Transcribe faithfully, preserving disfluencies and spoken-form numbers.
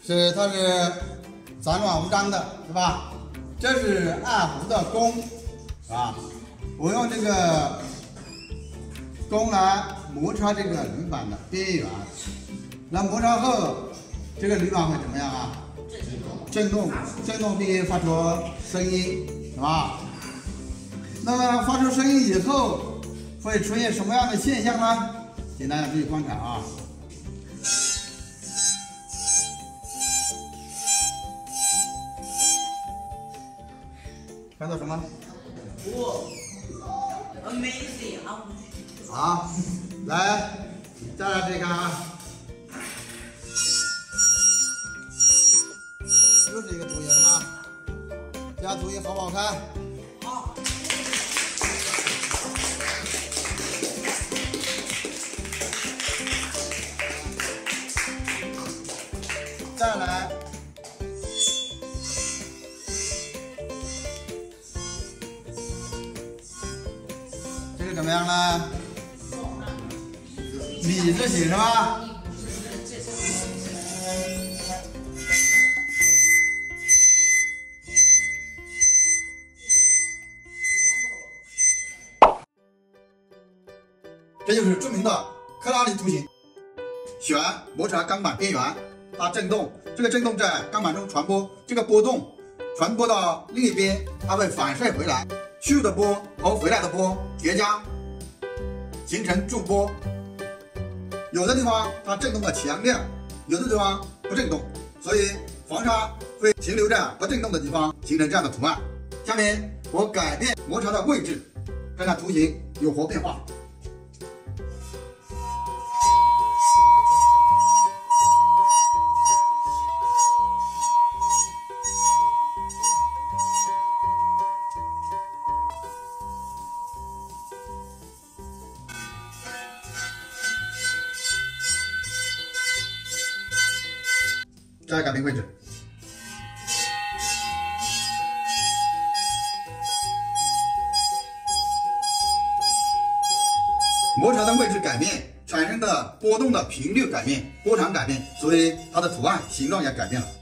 是它是杂乱无章的，是吧？这是按弧的弓，是吧？我用这个弓来摩擦这个铝板的边缘，那摩擦后，这个铝板会怎么样啊？震动，震动并发出声音，是吧？那么发出声音以后，会出现什么样的现象呢？请大家注意观察啊。 看到什么？ 哇 ，amazing 啊！ 好，来，再来这个啊，又是一个图形是吧？这张图形好不好看？ 好。 再来。 这个怎么样呢？米字形是吧？这就是著名的克拉里图形。旋摩擦钢板边缘，它振动，这个振动在钢板中传播，这个波动传播到另一边，它会反射回来。 去的波和回来的波叠加，形成驻波。有的地方它振动的强烈，有的地方不振动，所以黄沙会停留在不振动的地方，形成这样的图案。下面我改变摩擦的位置，看看图形有何变化。 再改变位置，摩擦的位置改变产生的波动的频率改变，波长改变，所以它的图案形状也改变了。